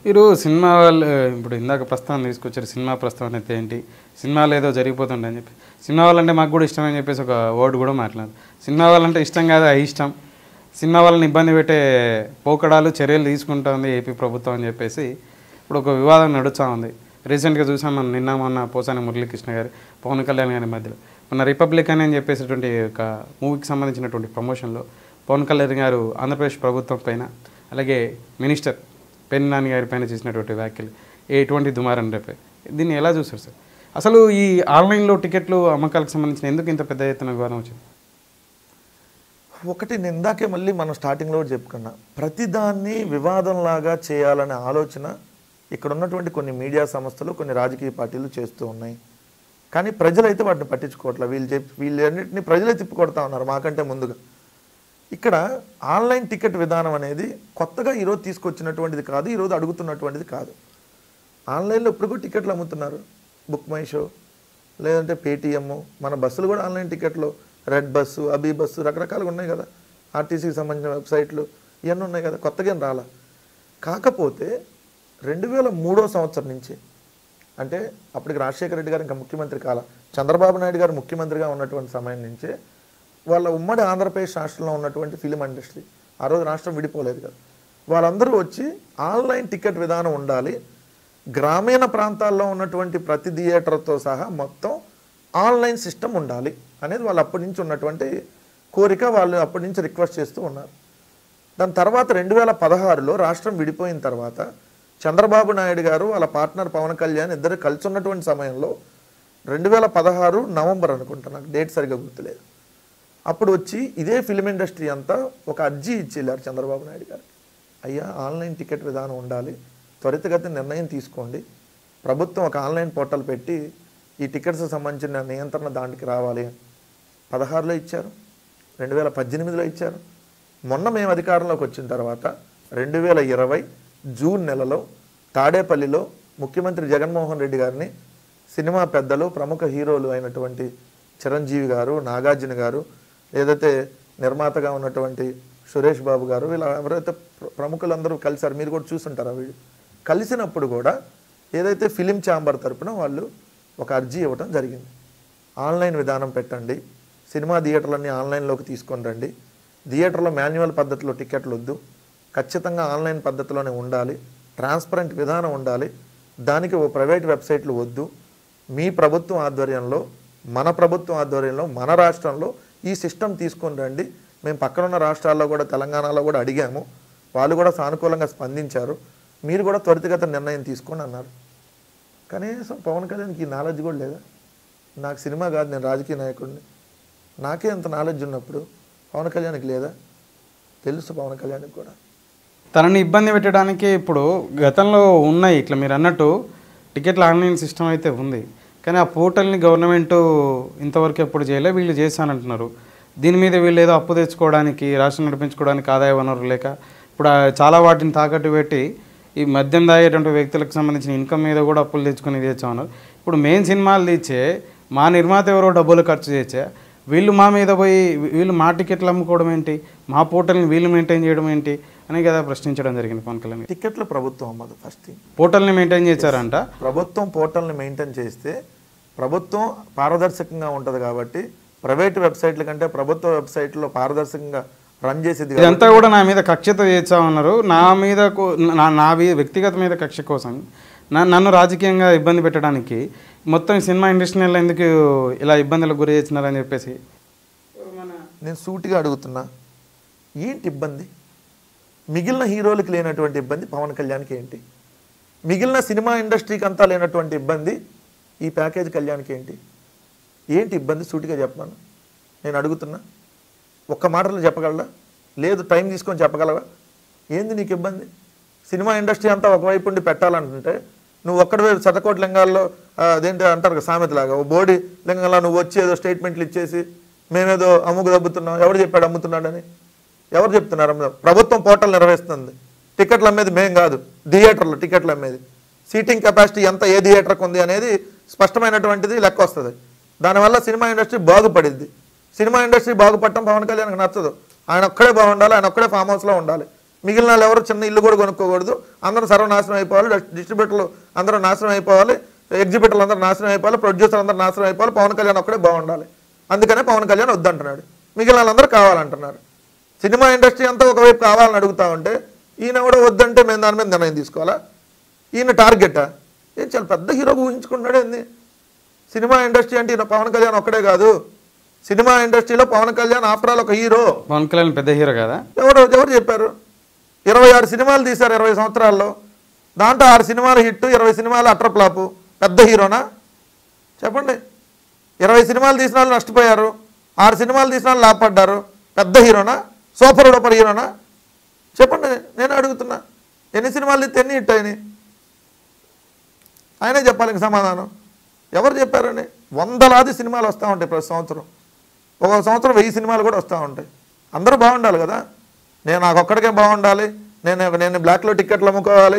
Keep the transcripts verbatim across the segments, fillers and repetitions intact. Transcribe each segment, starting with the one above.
మీరు సినిమా వాళ్ళు ఇప్పుడు ఇందాక ప్రస్తావన తీసుకొచ్చారు, సినిమా ప్రస్తావన అయితే ఏంటి, సినిమాలు ఏదో జరిగిపోతుండే అని చెప్పి. సినిమా వాళ్ళంటే మాకు కూడా ఇష్టం అని చెప్పేసి ఒక వర్డ్ కూడా మాట్లాడారు. సినిమా వాళ్ళంటే ఇష్టం కాదు, అయిష్టం. సినిమా వాళ్ళని ఇబ్బంది పెట్టే పోకడాలు చర్యలు తీసుకుంటా ఉంది ఏపీ ప్రభుత్వం అని చెప్పేసి ఇప్పుడు ఒక వివాదం నడుస్తూ ఉంది. రీసెంట్గా చూసాం మనం, నిన్న మొన్న పోసాని మురళీకృష్ణ గారి, పవన్ కళ్యాణ్ గారి మధ్యలో మన రిపబ్లికన్ అని చెప్పేసినటువంటి ఒక మూవీకి సంబంధించినటువంటి ప్రమోషన్లో పవన్ కళ్యాణ్ గారు ఆంధ్రప్రదేశ్ ప్రభుత్వం పైన, అలాగే మినిస్టర్ పెన్ నాని గారి పైన చేసినటువంటి వ్యాఖ్యలు ఎటువంటి దుమారం రేపే. దీన్ని ఎలా చూస్తారు సార్? అసలు ఈ ఆన్లైన్లో టికెట్లు అమ్మకాలకు సంబంధించిన ఎందుకు ఇంత పెద్ద ఎత్తున వివాదం వచ్చింది? ఒకటి నేను ఇందాకే మళ్ళీ మనం స్టార్టింగ్లో చెప్పుకున్నా, ప్రతిదాన్ని వివాదంలాగా చేయాలనే ఆలోచన ఇక్కడ ఉన్నటువంటి కొన్ని మీడియా సంస్థలు, కొన్ని రాజకీయ పార్టీలు చేస్తూ ఉన్నాయి. కానీ ప్రజలైతే వాటిని పట్టించుకోవట్లేదు. వీళ్ళు చెప్పి వీళ్ళన్నింటినీ ప్రజలే తిప్పికొడతా ఉన్నారు మాకంటే ముందుగా. ఇక్కడ ఆన్లైన్ టికెట్ విధానం అనేది కొత్తగా ఈరోజు తీసుకొచ్చినటువంటిది కాదు, ఈరోజు అడుగుతున్నటువంటిది కాదు. ఆన్లైన్లో ఇప్పుడు కూడా టికెట్లు అమ్ముతున్నారు. బుక్ మై షో, లేదంటే పేటీఎం, మన బస్సులు కూడా ఆన్లైన్ టికెట్లు, రెడ్ బస్సు, అబీ బస్సు, రకరకాలుగా ఉన్నాయి కదా. ఆర్టీసీకి సంబంధించిన వెబ్సైట్లు ఇవన్నీ ఉన్నాయి కదా, కొత్తగా ఏం రాలా. కాకపోతే రెండు వేల మూడో సంవత్సరం నుంచి, అంటే అప్పటికి రాజశేఖర రెడ్డి గారు ఇంకా ముఖ్యమంత్రి కాల, చంద్రబాబు నాయుడు గారు ముఖ్యమంత్రిగా ఉన్నటువంటి సమయం నుంచే వాళ్ళ ఉమ్మడి ఆంధ్రప్రదేశ్ రాష్ట్రంలో ఉన్నటువంటి ఫిలిం ఇండస్ట్రీ, ఆ రోజు రాష్ట్రం విడిపోలేదు కదా, వాళ్ళందరూ వచ్చి ఆన్లైన్ టికెట్ విధానం ఉండాలి, గ్రామీణ ప్రాంతాల్లో ఉన్నటువంటి ప్రతి థియేటర్తో సహా మొత్తం ఆన్లైన్ సిస్టమ్ ఉండాలి అనేది వాళ్ళు అప్పటి నుంచి ఉన్నటువంటి కోరిక. వాళ్ళు అప్పటి నుంచి రిక్వెస్ట్ చేస్తూ ఉన్నారు. దాని తర్వాత రెండు వేల పదహారులో రాష్ట్రం విడిపోయిన తర్వాత చంద్రబాబు నాయుడు గారు వాళ్ళ పార్ట్నర్ పవన్ కళ్యాణ్ ఇద్దరు కలిసి ఉన్నటువంటి సమయంలో రెండు వేల పదహారు నవంబర్ అనుకుంటా, నాకు డేట్ సరిగ్గా గుర్తులేదు, అప్పుడు వచ్చి ఇదే ఫిలిం ఇండస్ట్రీ అంతా ఒక అర్జీ ఇచ్చి వెళ్ళారు చంద్రబాబు నాయుడు గారు. అయ్యా, ఆన్లైన్ టికెట్ విధానం ఉండాలి, త్వరితగతి నిర్ణయం తీసుకోండి, ప్రభుత్వం ఒక ఆన్లైన్ పోర్టల్ పెట్టి ఈ టికెట్స్కి సంబంధించిన నియంత్రణ దానికి రావాలి అని పదహారులో ఇచ్చారు, రెండు వేల పద్దెనిమిదిలో ఇచ్చారు. మొన్న మేము అధికారంలోకి వచ్చిన తర్వాత రెండు వేల ఇరవై జూన్ నెలలో తాడేపల్లిలో ముఖ్యమంత్రి జగన్మోహన్ రెడ్డి గారిని సినిమా పెద్దలు, ప్రముఖ హీరోలు అయినటువంటి చిరంజీవి గారు, నాగార్జున గారు, ఏదైతే నిర్మాతగా ఉన్నటువంటి సురేష్ బాబు గారు, వీళ్ళ ఎవరైతే ప్రముఖులందరూ కలిసారు, మీరు కూడా చూసుంటారు ఆ వీడియో. కలిసినప్పుడు కూడా ఏదైతే ఫిలిం ఛాంబర్ తరపున వాళ్ళు ఒక అర్జీ ఇవ్వటం జరిగింది. ఆన్లైన్ విధానం పెట్టండి, సినిమా థియేటర్లన్నీ ఆన్లైన్లోకి తీసుకొని రండి, థియేటర్లో మాన్యువల్ పద్ధతిలో టికెట్లు వద్దు, ఖచ్చితంగా ఆన్లైన్ పద్ధతిలోనే ఉండాలి, ట్రాన్స్పరెంట్ విధానం ఉండాలి, దానికి ఓ ప్రైవేట్ వెబ్సైట్లు వద్దు, మీ ప్రభుత్వం ఆధ్వర్యంలో, మన ప్రభుత్వం ఆధ్వర్యంలో, మన రాష్ట్రంలో ఈ సిస్టమ్ తీసుకొని రండి. మేము పక్కనున్న రాష్ట్రాల్లో కూడా, తెలంగాణలో కూడా అడిగాము, వాళ్ళు కూడా సానుకూలంగా స్పందించారు, మీరు కూడా త్వరితగత నిర్ణయం తీసుకోండి అన్నారు. కనీసం పవన్ కళ్యాణ్కి ఈ నాలెడ్జ్ కూడా లేదా? నాకు సినిమా కాదు, నేను రాజకీయ నాయకుడిని, నాకే అంత నాలెడ్జ్ ఉన్నప్పుడు పవన్ కళ్యాణ్కి లేదా? తెలుసు పవన్ కళ్యాణ్కి కూడా. తనని ఇబ్బంది పెట్టడానికి ఇప్పుడు గతంలో ఉన్నాయి, ఇట్లా మీరు అన్నట్టు టికెట్ల ఆన్లైన్ సిస్టమ్ అయితే ఉంది, కానీ ఆ పోర్టల్ని గవర్నమెంట్ ఇంతవరకు ఎప్పుడు చేయలే, వీళ్ళు చేశానంటున్నారు. దీని మీద వీళ్ళు ఏదో అప్పు తెచ్చుకోవడానికి, రాష్ట్రం నడిపించుకోవడానికి ఆదాయ వనరు లేక ఇప్పుడు చాలా వాటిని తాకట్టు పెట్టి ఈ మద్యం తాగేటువంటి వ్యక్తులకు సంబంధించిన ఇన్కమ్ మీద కూడా అప్పులు తెచ్చుకొని తెచ్చామన్నారు. ఇప్పుడు మెయిన్ సినిమాలు తెచ్చే మా నిర్మాత ఎవరో డబ్బులు ఖర్చు చేసే వీళ్ళు మా మీద పోయి వీళ్ళు మా టికెట్లు అమ్ముకోవడం ఏంటి, మా పోర్టల్ని వీళ్ళు మెయింటైన్ చేయడం ఏంటి అని కదా ప్రశ్నించడం జరిగింది పవన్ కళ్యాణ్. టికెట్లు ప్రభుత్వం అమ్మదు, ఫస్ట్ పోర్టల్ని మెయింటైన్ చేశారంట. ప్రభుత్వం పోర్టల్ని మెయింటైన్ చేస్తే ప్రభుత్వం పారదర్శకంగా ఉంటుంది కాబట్టి, ప్రైవేట్ వెబ్సైట్ల కంటే ప్రభుత్వ వెబ్సైట్లో పారదర్శకంగా రన్ చేసేది. ఇదంతా కూడా నా మీద కక్షతో చేస్తామన్నారు, నా మీద నా నా వ్యక్తిగత మీద కక్ష కోసం నన్ను రాజకీయంగా ఇబ్బంది పెట్టడానికి మొత్తం సినిమా ఇండస్ట్రీలో ఎందుకు ఇలా ఇబ్బందులకు గురి చేస్తున్నారని చెప్పేసి నేను సూటిగా అడుగుతున్నా, ఏంటి ఇబ్బంది? మిగిలిన హీరోలకు లేనటువంటి ఇబ్బంది పవన్ కళ్యాణ్కి ఏంటి? మిగిలిన సినిమా ఇండస్ట్రీకి అంతా లేనటువంటి ఇబ్బంది ఈ ప్యాకేజ్ కళ్యాణ్కి ఏంటి? ఏంటి ఇబ్బంది? సూటిగా చెప్పమను, నేను అడుగుతున్నా. ఒక్క మాటలో చెప్పగలరా? లేదు టైం తీసుకొని చెప్పగలవా? ఏంది నీకు ఇబ్బంది? సినిమా ఇండస్ట్రీ అంతా ఒకవైపు ఉండి పెట్టాలంటుంటే నువ్వు ఒక్కడే శతకోటి లింగాల్లో అదేంటి అంటారు కదా సామెతలాగా, ఓ బోడి లింగంలో నువ్వు వచ్చి ఏదో స్టేట్మెంట్లు ఇచ్చేసి మేమేదో అమ్ముకు దబ్బుతున్నాం, ఎవరు చెప్పాడు అమ్ముతున్నాడని? ఎవరు చెప్తున్నారు? ప్రభుత్వం పోర్టల్ నిర్వహిస్తుంది, టికెట్లు అమ్మేది మేం కాదు, థియేటర్లు టికెట్లు అమ్మేది. సీటింగ్ కెపాసిటీ ఎంత ఏ థియేటర్కి ఉంది అనేది స్పష్టమైనటువంటిది లెక్క వస్తుంది. దానివల్ల సినిమా ఇండస్ట్రీ బాగుపడిద్ది. సినిమా ఇండస్ట్రీ బాగుపడటం పవన్ కళ్యాణ్కి నచ్చదు, ఆయన ఒక్కడే బాగుండాలి, ఆయన ఒక్కడే ఫామ్ హౌస్లో ఉండాలి. మిగిలిన వాళ్ళు ఎవరు చిన్న ఇల్లు కూడా కొనుక్కోకూడదు, అందరూ సర్వనాశనం అయిపోవాలి, డిస్ట్రిబ్యూటర్లు అందరూ నాశనం అయిపోవాలి, ఎగ్జిబిటర్లు అందరూ నాశనం అయిపోవాలి, ప్రొడ్యూసర్ అందరూ నాశనం అయిపోవాలి, పవన్ కళ్యాణ్ ఒక్కడే బాగుండాలి, అందుకనే పవన్ కళ్యాణ్ వద్దంటున్నాడు, మిగిలిన వాళ్ళందరూ కావాలంటున్నారు. సినిమా ఇండస్ట్రీ అంతా ఒకవైపు కావాలని అడుగుతా ఉంటే ఈయన కూడా వద్దంటే మేము దాని మీద నిర్ణయం తీసుకోవాలా? ఈయన టార్గెటా? ఏం చాలా పెద్ద హీరోగా ఊహించుకుంటున్నాడు ఏంది? సినిమా ఇండస్ట్రీ అంటే ఈయన పవన్ కళ్యాణ్ ఒక్కడే కాదు, సినిమా ఇండస్ట్రీలో పవన్ కళ్యాణ్ ఆఫ్టర్ ఆల్ ఒక హీరో. పవన్ కళ్యాణ్ పెద్ద హీరో కదా? ఎవరు ఎవరు చెప్పారు? ఇరవై ఆరు సినిమాలు తీశారు ఇరవై సంవత్సరాల్లో, దాంట్లో ఆరు సినిమాలు హిట్, ఇరవై సినిమాలు అట్టర్ ఫ్లాపు. పెద్ద హీరోనా చెప్పండి? ఇరవై సినిమాలు తీసిన వాళ్ళు నష్టపోయారు, ఆరు సినిమాలు తీసిన వాళ్ళు లాభపడ్డారు. పెద్ద హీరోనా? సూపర్ డూపర్ హీరోనా చెప్పండి? నేను అడుగుతున్నా. ఎన్ని సినిమాలు తీస్తే ఎన్ని హిట్ అయినాయి? ఆయనే చెప్పాలి ఇంక సమాధానం. ఎవరు చెప్పారని? వందలాది సినిమాలు వస్తూ ఉంటాయి ప్రతి సంవత్సరం, ఒక సంవత్సరం వెయ్యి సినిమాలు కూడా వస్తూ ఉంటాయి. అందరూ బాగుండాలి కదా? నేను నాకు ఒక్కడికే బాగుండాలి, నేను నేను బ్లాక్లో టిక్కెట్లు అమ్ముకోవాలి,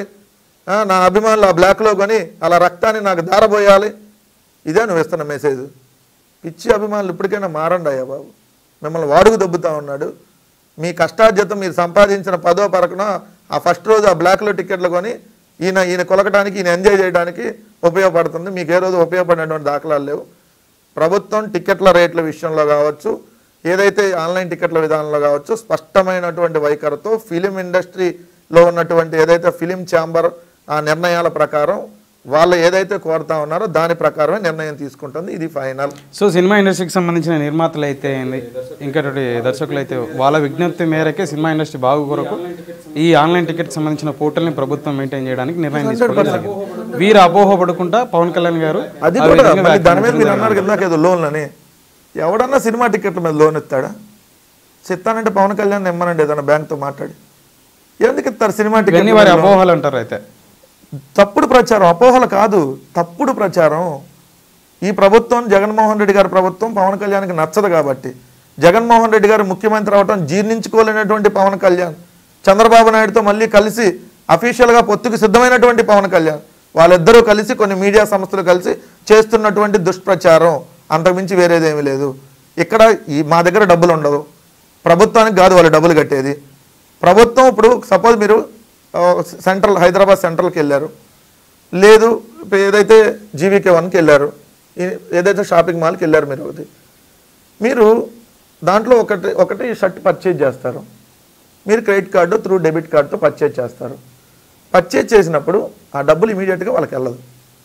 నా అభిమానులు ఆ బ్లాక్లో కొని అలా రక్తాన్ని నాకు దారబోయాలి, ఇదే నువ్వు ఇస్తున్న మెసేజ్. పిచ్చి అభిమానులు ఇప్పటికైనా మారండి అయ్యా బాబు. మిమ్మల్ని వాడుకు దొబ్బుతూ ఉన్నాడు. మీ కష్టార్జితం మీరు సంపాదించిన పదో పరకున ఆ ఫస్ట్ రోజు ఆ బ్లాక్లో టిక్కెట్లు కొని ఈయన ఈయన కొలకడానికి, ఈయన ఎంజాయ్ చేయడానికి ఉపయోగపడుతుంది. మీకు ఏ రోజు ఉపయోగపడినటువంటి దాఖలాలు లేవు. ప్రభుత్వం టిక్కెట్ల రేట్ల విషయంలో కావచ్చు, ఏదైతే ఆన్లైన్ టిక్కెట్ల విధానంలో కావచ్చు, స్పష్టమైనటువంటి వైఖరితో ఫిలిం ఇండస్ట్రీలో ఉన్నటువంటి ఏదైతే ఫిలిం ఛాంబర్ ఆ నిర్ణయాల ప్రకారం వాళ్ళు ఏదైతే కోరుతా ఉన్నారో దాని ప్రకారమే నిర్ణయం తీసుకుంటుంది. ఇది ఫైనల్. సో సినిమా ఇండస్ట్రీకి సంబంధించిన నిర్మాతలు అయితే ఏంది, ఇంకటి దర్శకులు అయితే వాళ్ళ విజ్ఞప్తి మేరకే సినిమా ఇండస్ట్రీ బాగు కొరకు ఈ ఆన్లైన్ టికెట్ సంబంధించిన పోర్టల్ని ప్రభుత్వం మెయింటైన్ చేయడానికి నిర్ణయం తీసుకోవాలి. వీరు అపోహపడుకుంటా పవన్ కళ్యాణ్ గారు అది కూడా దాని మీద మీరు అన్నారు కదా ఏదో లోన్లని, ఎవడన్నా సినిమా టికెట్ల మీద లోన్ ఇస్తాడా? ఇస్తానంటే పవన్ కళ్యాణ్ ఇమ్మనండి ఏదన్నా బ్యాంక్తో మాట్లాడి. ఎందుకు ఇస్తారు సినిమా టికెట్? వారి అపోహలు అంటారు. అయితే తప్పుడు ప్రచారం, అపోహలు కాదు, తప్పుడు ప్రచారం. ఈ ప్రభుత్వం జగన్మోహన్ రెడ్డి గారి ప్రభుత్వం పవన్ కళ్యాణ్కి నచ్చదు కాబట్టి, జగన్మోహన్ రెడ్డి గారు ముఖ్యమంత్రి అవటం జీర్ణించుకోలేనటువంటి పవన్ కళ్యాణ్, చంద్రబాబు నాయుడుతో మళ్ళీ కలిసి అఫీషియల్గా పొత్తుకు సిద్ధమైనటువంటి పవన్ కళ్యాణ్, వాళ్ళిద్దరూ కలిసి కొన్ని మీడియా సంస్థలు కలిసి చేస్తున్నటువంటి దుష్ప్రచారం, అంతకుమించి వేరేదేమీ లేదు. ఇక్కడ ఈ మా దగ్గర డబ్బులు ఉండవు, ప్రభుత్వానికి కాదు వాళ్ళు డబ్బులు కట్టేది. ప్రభుత్వం ఇప్పుడు సపోజ్ మీరు సెంట్రల్ హైదరాబాద్ సెంట్రల్కి వెళ్ళారు, లేదు ఏదైతే జీవీకే వన్కి వెళ్ళారు, ఏదైతే షాపింగ్ మాల్కి వెళ్ళారు, మీరు ఒకటి మీరు దాంట్లో ఒకటి ఒకటి షర్ట్ పర్చేజ్ చేస్తారు, మీరు క్రెడిట్ కార్డు త్రూ డెబిట్ కార్డుతో పర్చేజ్ చేస్తారు. పర్చేజ్ చేసినప్పుడు ఆ డబ్బులు ఇమీడియట్గా వాళ్ళకి వెళ్ళదు,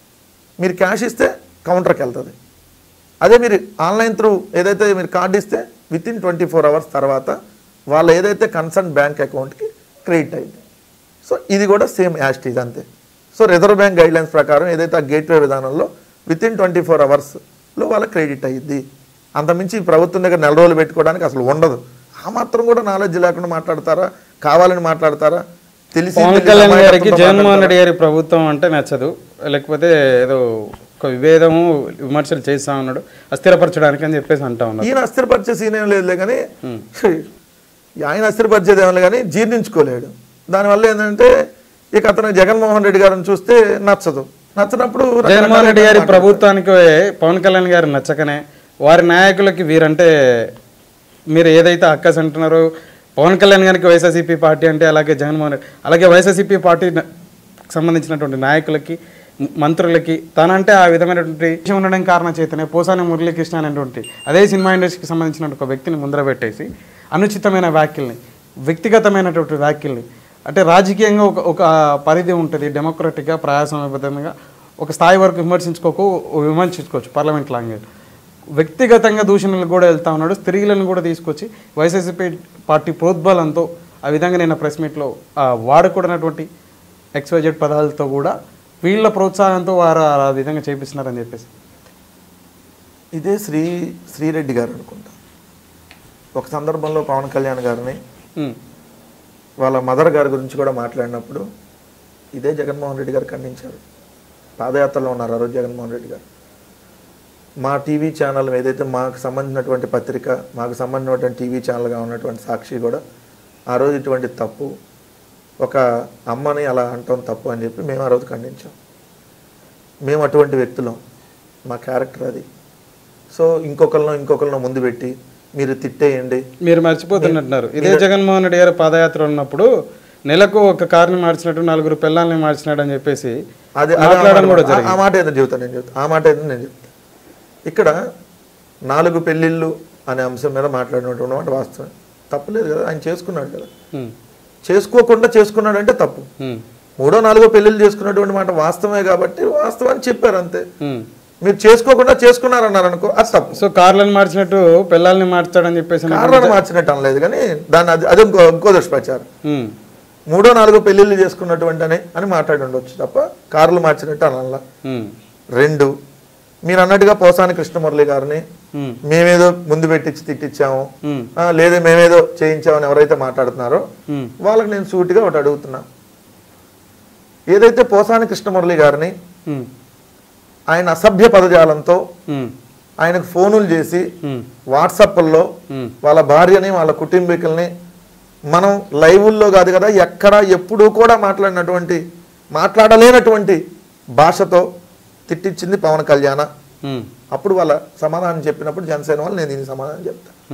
మీరు క్యాష్ ఇస్తే కౌంటర్కి వెళ్తుంది. అదే మీరు ఆన్లైన్ త్రూ ఏదైతే మీరు కార్డు ఇస్తే within twenty four hours తర్వాత వాళ్ళ ఏదైతే కన్సర్న్ బ్యాంక్ అకౌంట్కి క్రెడిట్ అయింది. సో ఇది కూడా సేమ్ యాస్టీజ్ అంతే. సో రిజర్వ్ బ్యాంక్ గైడ్లైన్స్ ప్రకారం ఏదైతే ఆ గేట్వే విధానంలో విత్ ఇన్ ట్వంటీ ఫోర్ అవర్స్లో వాళ్ళకి క్రెడిట్ అయ్యిద్ది. అంతమించి ప్రభుత్వం దగ్గర నెల రోజులు పెట్టుకోవడానికి అసలు ఉండదు. ఆ మాత్రం కూడా నాలెడ్జ్ లేకుండా మాట్లాడతారా? కావాలని మాట్లాడతారా? తెలిసి పవన్ కళ్యాణ్ గారికి జగన్మోహన్ రెడ్డి గారి ప్రభుత్వం అంటే నచ్చదు, లేకపోతే ఏదో ఒక విభేదము విమర్శలు చేస్తా ఉన్నాడు అస్థిరపరచడానికి అని చెప్పేసి అంటా ఉన్నాడు. ఈయన అస్థిరపరిచే సీన్ ఏం లేదులే కానీ, ఆయన అస్థిరపరిచేది ఏమో కానీ జీర్ణించుకోలేడు. దానివల్ల ఏంటంటే ఇక అతను జగన్మోహన్ రెడ్డి గారిని చూస్తే నచ్చదు. నచ్చినప్పుడు జగన్మోహన్ రెడ్డి గారి ప్రభుత్వానికి పవన్ కళ్యాణ్ గారు నచ్చకనే వారి నాయకులకి వీరంటే మీరు ఏదైతే అక్కస్ అంటున్నారో, పవన్ కళ్యాణ్ గారికి వైఎస్ఆర్సీపీ పార్టీ అంటే అలాగే జగన్మోహన్ రెడ్డి అలాగే వైఎస్ఆర్సీపీ పార్టీ సంబంధించినటువంటి నాయకులకి మంత్రులకి తనంటే ఆ విధమైనటువంటి విషయం ఉండడం కారణం చేతనే పోసాని మురళీకృష్ణ అనేటువంటి అదే సినిమా ఇండస్ట్రీకి సంబంధించిన ఒక వ్యక్తిని ముందర పెట్టేసి అనుచితమైన వ్యాఖ్యల్ని, వ్యక్తిగతమైనటువంటి వ్యాఖ్యల్ని, అంటే రాజకీయంగా ఒక ఒక పరిధి ఉంటుంది, డెమోక్రటిక్గా ప్రజాస్వామ్యబద్ధంగా ఒక స్థాయి వరకు విమర్శించుకోకు విమర్శించుకోవచ్చు పార్లమెంట్ లాంగ్వేజ్. వ్యక్తిగతంగా దూషణలు కూడా వెళ్తా ఉన్నాడు. స్త్రీలను కూడా తీసుకొచ్చి వైఎస్ఆర్సీపీ పార్టీ ప్రోద్బలంతో ఆ విధంగా నేను ప్రెస్ మీట్లో వాడకూడనటువంటి ఎక్స్వైజెడ్ పదాలతో కూడా వీళ్ళ ప్రోత్సాహంతో వారు ఆ విధంగా చేపిస్తున్నారని చెప్పేసి. ఇదే శ్రీ శ్రీరెడ్డి గారు అనుకుంటా ఒక సందర్భంలో పవన్ కళ్యాణ్ గారిని వాళ్ళ మదర్ గారి గురించి కూడా మాట్లాడినప్పుడు ఇదే జగన్మోహన్ రెడ్డి గారు ఖండించారు. పాదయాత్రలో ఉన్నారు ఆ రోజు జగన్మోహన్ రెడ్డి గారు. మా టీవీ ఛానల్ ఏదైతే మాకు సంబంధించినటువంటి పత్రిక, మాకు సంబంధించినటువంటి టీవీ ఛానల్గా ఉన్నటువంటి సాక్షి కూడా ఆ రోజు ఇటువంటి తప్పు, ఒక అమ్మని అలా అంటాం తప్పు అని చెప్పి మేము ఆ రోజు ఖండించాం. మేము అటువంటి వ్యక్తులం, మా క్యారెక్టర్ అది. సో ఇంకొకరినో ఇంకొకరినో ముందు పెట్టి మీరు తిట్టేయండి. మీరు మర్చిపోతున్నట్టున్నారు, ఇదే జగన్మోహన్ రెడ్డి గారు పాదయాత్ర ఉన్నప్పుడు నెలకు ఒక కార్ని మార్చినట్టు నలుగురు పిల్లల్ని మార్చినాడు అని చెప్పేసి అది మాట్లాడడం కూడా ఆ- ఆ మాట ఏదో చెబుతాను నేను చెబుతాను ఆ మాట ఏదో నేను చెప్తాను. ఇక్కడ నాలుగు పెళ్ళిళ్ళు అనే అంశం మీద మాట్లాడినటువంటి మాట వాస్తవం, తప్పులేదు కదా, ఆయన చేసుకున్నాడు కదా. ఉమ్, చేసుకోకుండా చేసుకున్నాడు అంటే తప్పు. ఉమ్, మూడో నాలుగో పెళ్ళిళ్ళు చేసుకున్నటువంటి మాట వాస్తవమే కాబట్టి వాస్తవాన్ని చెప్పారు అంతే. ఉమ్. మీరు చేసుకోకుండా చేసుకున్నారన్నారు అనుకో, అది తప్పు. సో కార్లను మార్చినట్టు పిల్లల్ని మార్చాడని చెప్పేసి కారణాలు మార్చినట్టు అనలేదు కానీ దాన్ని అది అది ఇంకో ఇంకో దుష్ప్రచారం. ఉమ్, మూడో నాలుగో పెళ్ళిళ్ళు చేసుకున్నటువంటి అని అని మాట్లాడి ఉండొచ్చు తప్ప కార్లు మార్చినట్టు అనల్లా. ఉమ్, రెండు, మీరు అన్నట్టుగా పోసాని కృష్ణమురళి గారిని ఉమ్, మేమేదో ముందు పెట్టించి తిట్టించాము, ఉమ్, ఆ, లేదా మేమేదో చేయించామని ఎవరైతే మాట్లాడుతున్నారో ఉమ్, వాళ్ళకి నేను సూటిగా ఒకటి అడుగుతున్నా. ఏదైతే పోసాని కృష్ణమురళి గారిని ఉమ్, ఆయన అసభ్య పదజాలంతో ఉమ్, ఆయనకు ఫోనులు చేసి ఉమ్, వాట్సాప్ల్లో ఉమ్, వాళ్ళ భార్యని వాళ్ళ కుటుంబీకుల్ని మనం లైవుల్లో కాదు కదా ఎక్కడ ఎప్పుడూ కూడా మాట్లాడినటువంటి మాట్లాడలేనటువంటి భాషతో తిట్టించింది పవన్ కళ్యాణ్. ఉమ్. అప్పుడు వాళ్ళ సమాధానం చెప్పినప్పుడు జనసేన వాళ్ళు నేను దీనికి సమాధానం చెప్తాను.